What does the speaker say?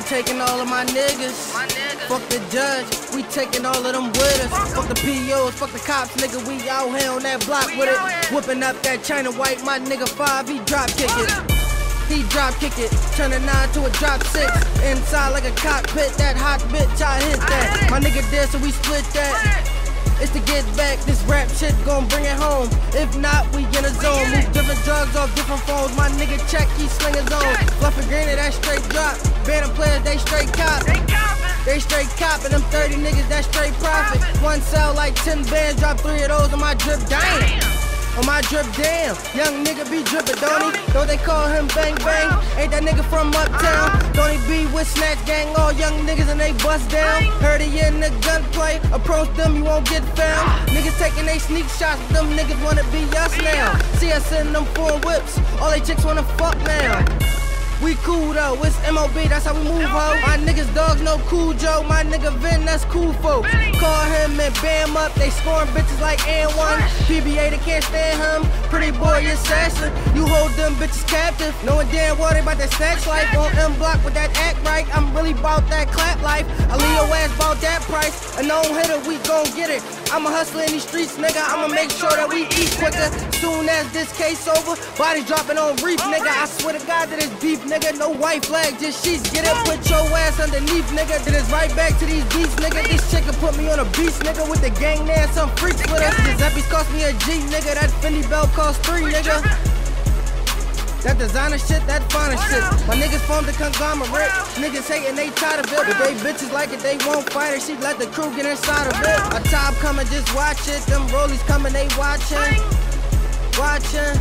ain't taking all of my niggas. Fuck the judge, we taking all of them with us. Fuck the POs, fuck the cops, nigga, we out here on that block with it. Whipping up that China white, my nigga 5, he drop kick it. He drop kick it, turn a 9 to a drop 6. Inside like a cockpit, that hot bitch, I hit that. My nigga dead, so we split that. It's to get back, this rap shit gon' bring it home. If not, we in a zone. Move different drugs off different phones. My nigga check, he sling his own. Fluff and granted, that straight drop. Band of players, they straight cop. They straight cop, and them 30 niggas, that straight profit. One sell like 10 bands, drop 3 of those on my drip, damn. On my drip, damn. Young nigga be drippin', don't he? Don't they call him Bang Bang? Ain't that nigga from uptown? Don't he be with Snatch Gang? All young niggas and they bust down. Heard he in the gunplay. Approach them, you won't get found. Niggas taking they sneak shots. Them niggas wanna be us now. See us in them 4 whips. All they chicks wanna fuck now. We cool though, it's MOB, that's how we move, ho. My niggas dogs know Cool Joe, my nigga Vin, that's cool folks. Call him and bam up, they scoring bitches like N1. PBA, they can't stand him, pretty boy assassin. You hold them bitches captive, knowing damn well they bout that sex life. On M Block with that act right, I'm really bout that clap life. I leave your ass bout that price, a known hitter, we gon' get it. I'm a hustler in these streets, nigga, I'ma make sure that we eat quicker. Soon as this case over, bodies dropping on reef, nigga. I swear to God that it's beef, nigga. No white flag, just sheets. Get it, put your ass underneath, nigga. Then it's right back to these beats, nigga. This chicken put me on a beast, nigga. With the gang there, some freaks with us. Giuseppe's cost me a G, nigga. That Fendi belt cost 3, nigga. That designer shit, that finer shit. My niggas formed a conglomerate. Niggas hating, they tired of it. But they bitches like it, they won't fight it. She let the crew get inside of it. A top coming, just watch it. Them rollies coming, they watching. Watching.